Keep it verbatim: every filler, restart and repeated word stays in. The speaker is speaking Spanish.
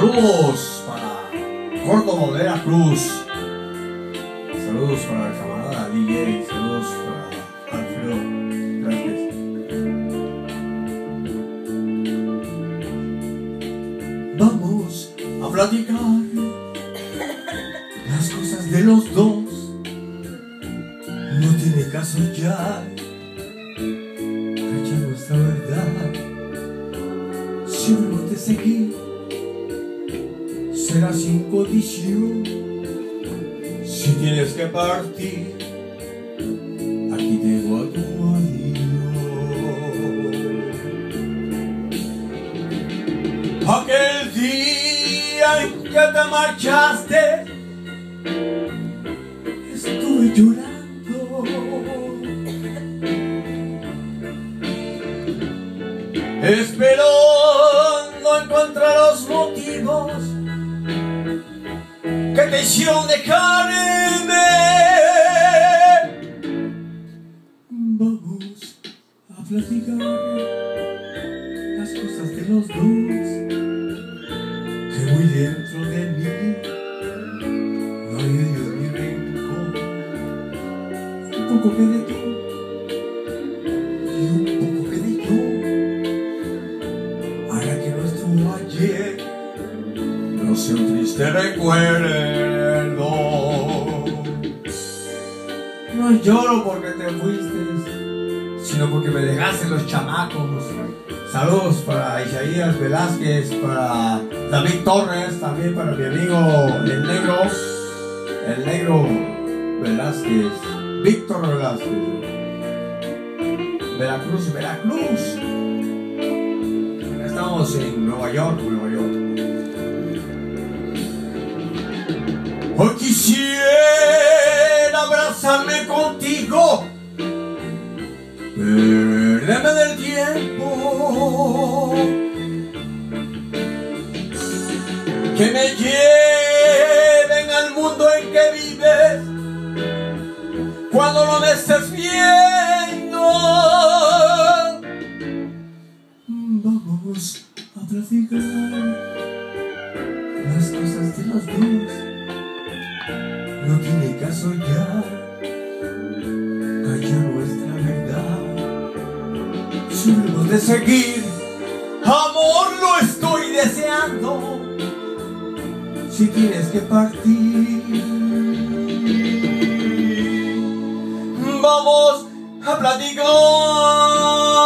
Saludos para Córdoba, Veracruz. Saludos para el camarada D J. Saludos para Alfredo. Gracias. Vamos a platicar las cosas de los dos. No tiene caso ya cachar nuestra verdad. Si no te seguí, será sin condición. Si tienes que partir, aquí tengo a tu adiós. Aquel día en que te marchaste, estuve llorando. Esperando encontrar los motivos que te hicieron dejarme. Vamos a platicar las cosas de los dos, que muy dentro de mí no hay Dios ni rencor. Un poco que de tú y un poco que de yo. Ahora que no estuvo ayer, no sé, un triste recuerdo. No lloro porque te fuiste, sino porque me dejaste los chamacos. Saludos para Isaías Velázquez, para David Torres, también para mi amigo el negro, el negro Velázquez, Víctor Velázquez. Veracruz, Veracruz. Estamos en Nueva York, Nueva York. Hoy quisiera abrazarme contigo, perderme del tiempo, que me lleven al mundo en que vives cuando no me estés viendo. Vamos a platicar las cosas de los dos. No tiene caso ya callar nuestra verdad. Si hemos de seguir, amor, lo estoy deseando. Si tienes que partir, vamos a platicar